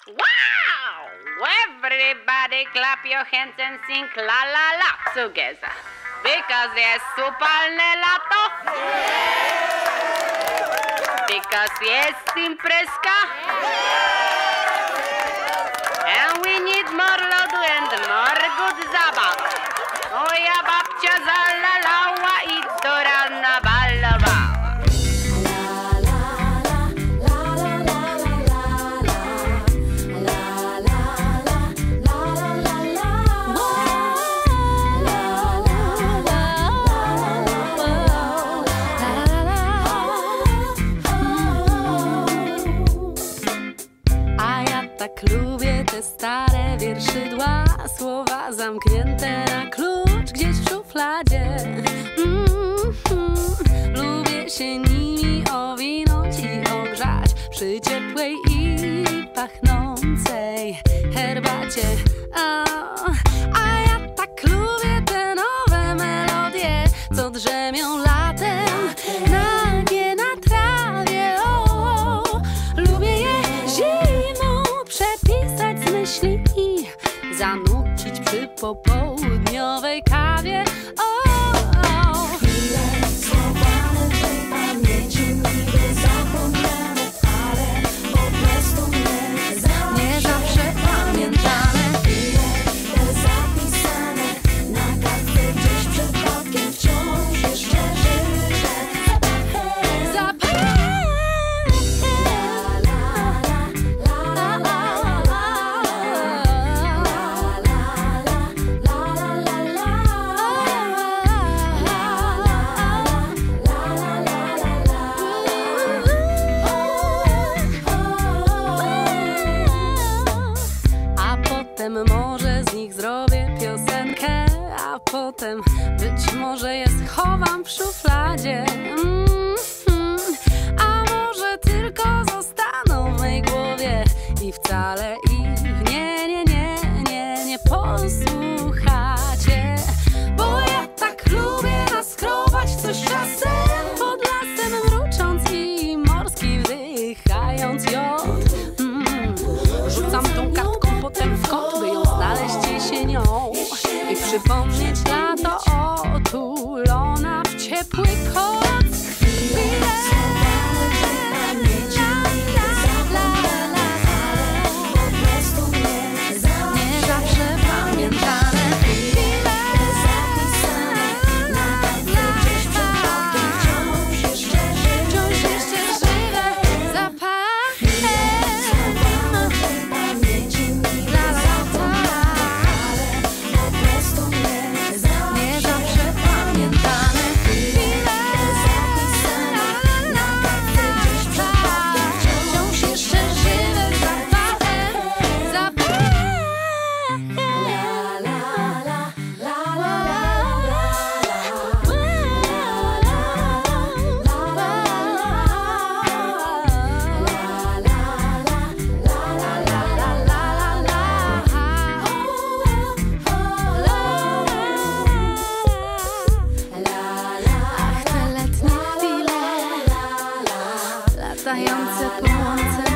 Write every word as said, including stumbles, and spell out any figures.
Wow! Everybody clap your hands and sing la la la together. Because jest upalne lato. Because jest imprezka. And we need more lodu and more good zabawa. Moja babcia zalalała i do rana balowała. Tak lubię te stare wierszydła, słowa zamknięte na klucz gdzieś w szufladzie. Mm -hmm. Lubię się nimi owinąć i ogrzać przy ciepłej i pachnącej herbacie. A, a ja tak lubię te nowe melodie, co drzemią latem nagie na trawie. O, lubię je zimą przepisać z myśli i zanucić przy popołudniowej kawie. O, o. Chwile schowane w tej pamięci, niby zapomniane, ale po prostu nie zawsze, nie zawsze pamiętane. Chwile te zapisane na kartce gdzieś przypadkiem, wciąż jeszcze żywe zapachem. Zapachem. Może z nich zrobię piosenkę, a potem być może je schowam w szufladzie. Mm -hmm. A może tylko zostaną w mej głowie i wcale ich nie, nie, nie, nie, nie posłuchacie. Bo ja tak lubię naskrobać coś czasem pod lasem, mrucząc i morski wdychając jod. Mm. Rzucam tą kartką potem w kot, by ją znaleźć jesienią i przypomnieć lato otulona w ciepły koc. Nie zawsze pamiętane. Wciąż jeszcze żywe zapachem. Nie zawsze pamiętane. Wciąż jeszcze żywe zapachem. Zapachem. Ach, te letnie chwile latające po łące.